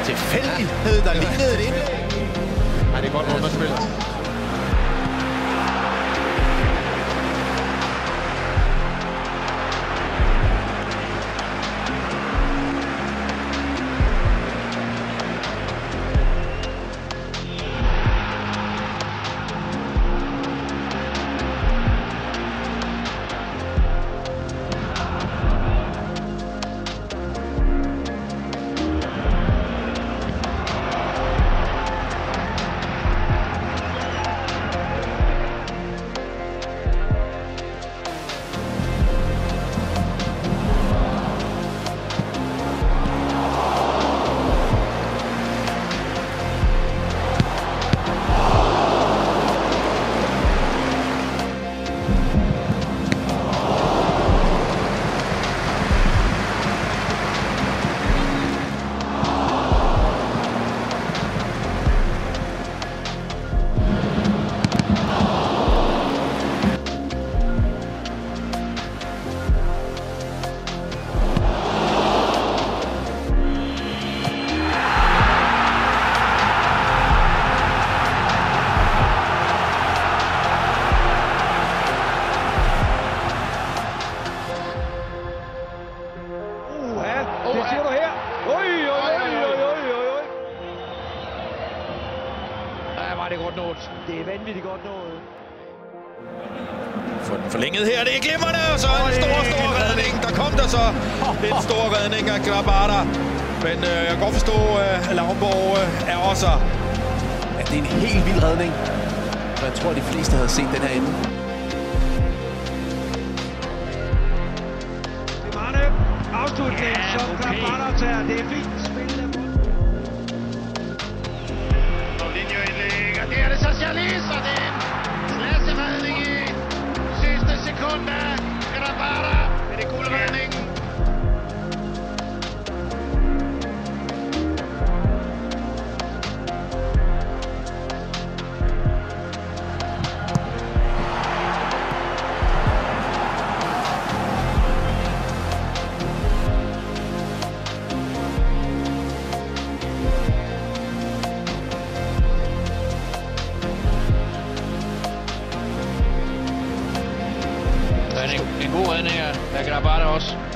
tilfældighed, der lignede et indlæg. Ja, det er godt, hvor man spiller. Det siger du her. Oj. Ja, var det godt nået. Det er vanvittigt godt nået. Få den forlænget her, det er glimrende, og så en stor redning. Der kom der så en stor redning af Grabara. Men jeg kan godt forstå, at Lavnborg er også. Ja, det er en helt vild redning. Og jeg tror, de fleste havde set den her ende. Det var det. Afslutning, som Grabara tager. Det er fint spil. Linjeindlæg, og det er det så Charlis, og det er en klasseredning i sidste sekund af Grabara med det guldredningen. En god redning af Grabara også.